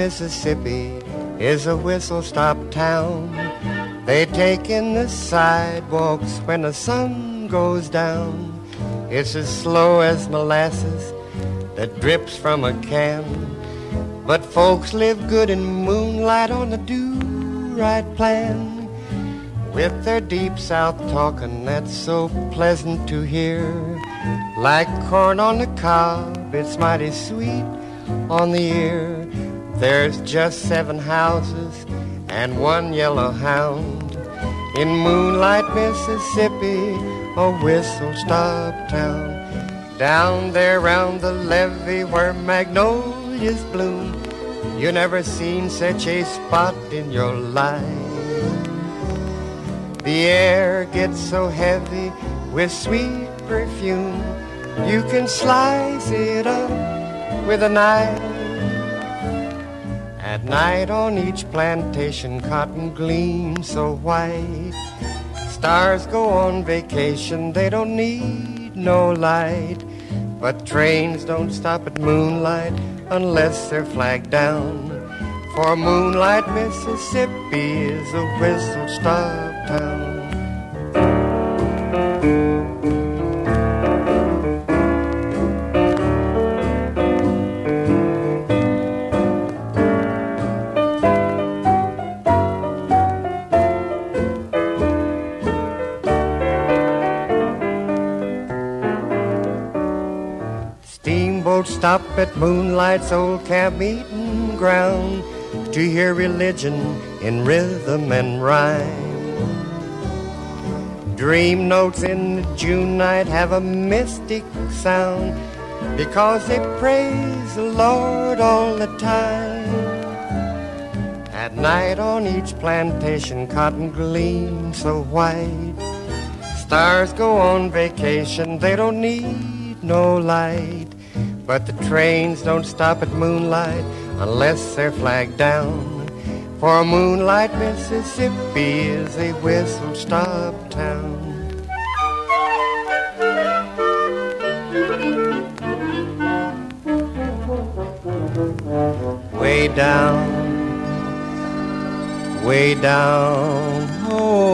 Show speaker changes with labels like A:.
A: Mississippi is a whistle-stop town. They take in the sidewalks when the sun goes down. It's as slow as molasses that drips from a can. But folks live good in moonlight on the do-right plan. With their deep south talking that's so pleasant to hear. Like corn on the cob, it's mighty sweet on the ear. There's just 7 houses and 1 yellow hound in Moonlight, Mississippi, a whistle-stop town. Down there round the levee where magnolias bloom, you never seen such a spot in your life. The air gets so heavy with sweet perfume, you can slice it up with a knife. At night on each plantation, cotton gleams so white. Stars go on vacation, they don't need no light. But trains don't stop at Moonlight unless they're flagged down. For Moonlight, Mississippi is a whistle-stop town. Steamboats stop at Moonlight's old camp-meeting ground to hear religion in rhythm and rhyme. Dream notes in the June night have a mystic sound because they praise the Lord all the time. At night on each plantation, cotton gleams so white. Stars go on vacation, they don't need no light. But the trains don't stop at Moonlight unless they're flagged down. For Moonlight, Mississippi is a whistle-stop town. Way down, oh